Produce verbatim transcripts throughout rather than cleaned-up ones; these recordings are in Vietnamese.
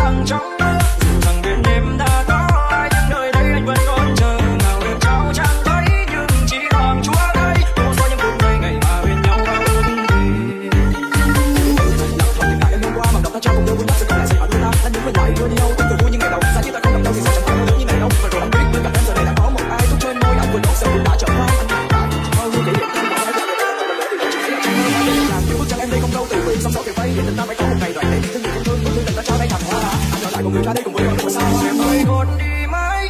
thẳng trong mơ. Dù rằng bên em đã có ai nhưng nơi đây anh vẫn còn chờ. Nào được trao chẳng thấy nhưng chỉ hoàng chúa đây. Tô cho những phút giây ngày mà bên nhau bao ước thề. Không thể ngại em hôm qua mà đọc ta cho cùng đôi vui nhất sẽ còn lại sẽ ở đôi ta. Anh những bên ngoài đưa đi đâu từng từ vui như ngày đầu. Giá như ta không gặp đâu thì sẽ chẳng phải lớn như ngày đâu. Và rồi anh biết bên cạnh em giờ này đã có một ai tốt trên môi. Anh vừa đọc sẽ cũng đã trở vai anh nhìn lại bao nhiêu kỷ niệm trong lòng em. Làm như bức tranh em đây không đâu từ từ xong sau kiểu vây để tình ta phải có một ngày đoạn để thương người không thương thương tình ta cho đây thành hoa. Anh ở lại cùng người ra đây cùng với con đường xa em ơi còn đi mãi.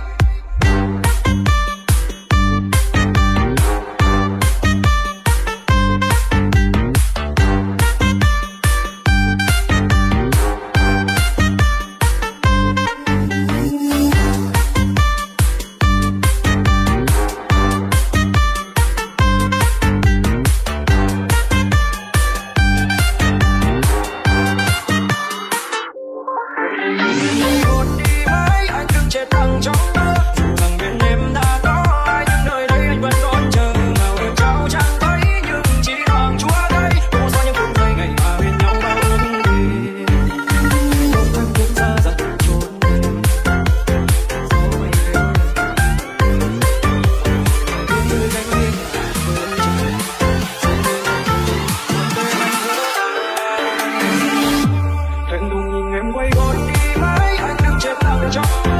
Quay gót đi mãi anh đừng chết thẳng trong